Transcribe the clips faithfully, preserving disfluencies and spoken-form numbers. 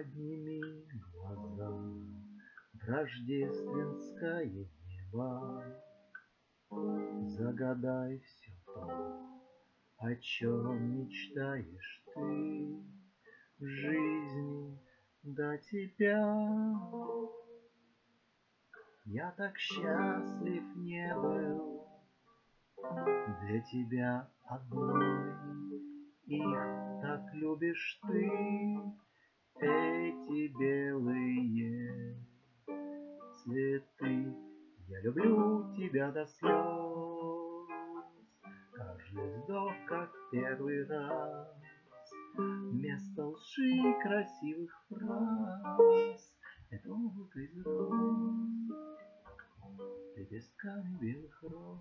Подними глаза в рождественское небо, загадай все то, о чем мечтаешь ты в жизни до тебя. Я так счастлив не был для тебя одной, их так любишь ты, эти белые цветы. Я люблю тебя до слез, каждый вздох, как первый раз, вместо лжи и красивых фраз. Это облако из роз, лепестками белых роз,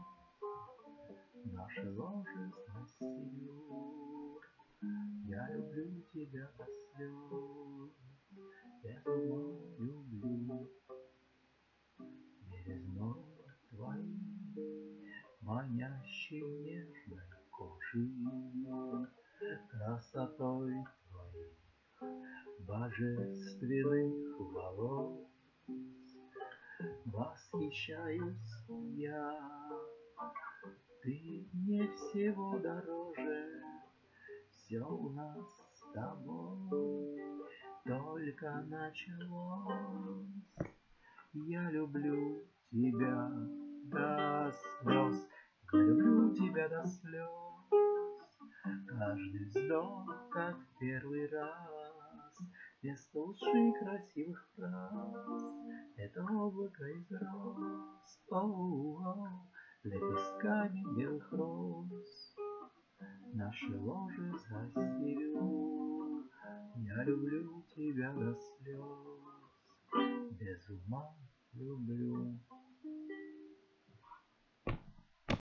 наше ложе сносил. Я люблю тебя до слез, без ума люблю. Белизной твоей, манящей нежной кожи, красотой твоих божественных волос восхищаюсь я. Ты мне всего дороже, все у нас с тобой только началось. Я люблю тебя до слез, я люблю тебя до слез. Каждый вздох, как первый раз, вместо лжи красивых фраз. Это облако из роз, оу-оу, лепестками белых роз. Наши ложи застелю, я люблю тебя до слез, без ума люблю.